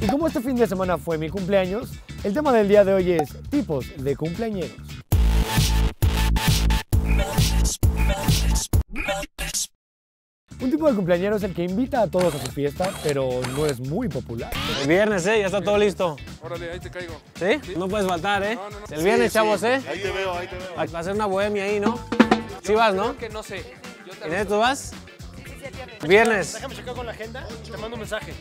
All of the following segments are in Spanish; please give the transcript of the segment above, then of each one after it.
Y como este fin de semana fue mi cumpleaños, el tema del día de hoy es tipos de cumpleañeros. Un tipo de cumpleañero es el que invita a todos a su fiesta, pero no es muy popular. El viernes, ya está todo listo. Órale, ahí te caigo. ¿Sí? No puedes faltar, No. El viernes, Sí, chavos, Ahí te veo, ahí te veo. Va a ser una bohemia ahí, ¿no? Sí vas, ¿no? Que no sé. Yo te Inés, ¿tú vas? Viernes. Déjame checar con la agenda, te mando un mensaje.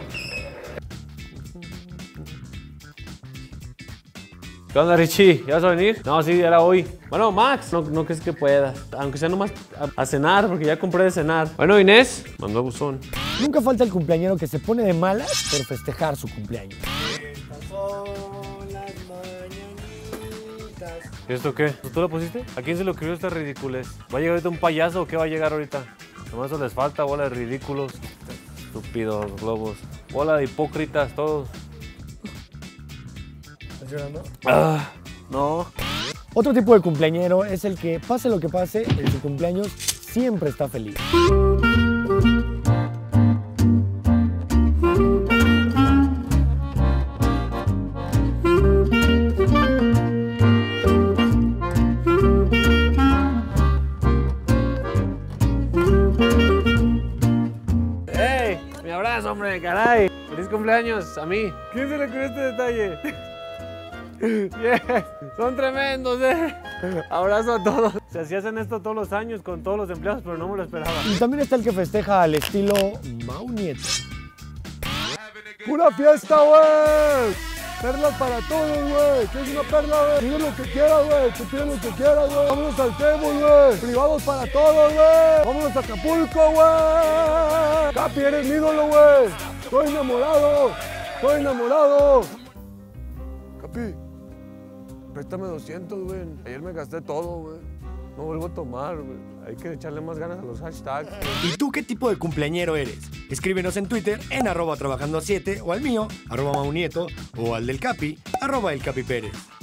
¿Qué onda, Richie? ¿Ya vas a venir? No, sí, era hoy. Bueno, Max, no crees que pueda. Aunque sea nomás a cenar, porque ya compré de cenar. Bueno, Inés, mandó a buzón. Nunca falta el cumpleañero que se pone de malas por festejar su cumpleaños. ¿Y esto qué? ¿Tú lo pusiste? ¿A quién se lo escribió esta ridiculez? ¿Va a llegar ahorita un payaso o qué va a llegar ahorita? Nomás eso les falta, bola de ridículos. Estúpidos globos. Bola de hipócritas, todos. ¿Estás llorando? Ah, no. Otro tipo de cumpleañero es el que, pase lo que pase, en su cumpleaños siempre está feliz. ¡Ey! ¡Mi abrazo, hombre! ¡Caray! ¡Feliz cumpleaños a mí! ¿Quién se le ocurrió este detalle? Yes. Son tremendos, Abrazo a todos. Se hacían esto todos los años con todos los empleados, pero no me lo esperaba. Y también está el que festeja al estilo Mau Nieto. ¡Pura fiesta, güey! Perlas para todos, güey. ¿Qué es una perla, güey? Pide lo que quieras, güey. Tú pides lo que quieras, güey. Vámonos al table, güey. Privados para todos, güey. Vámonos a Acapulco, güey. Capi, eres mi ídolo, güey. Estoy enamorado. Estoy enamorado. Capi, préstame 200, güey. Ayer me gasté todo, güey. No vuelvo a tomar, güey. Hay que echarle más ganas a los hashtags. ¿Y tú qué tipo de cumpleañero eres? Escríbenos en Twitter en @trabajando7 o al mío, @maunieto, o al del Capi, @elcapipérez.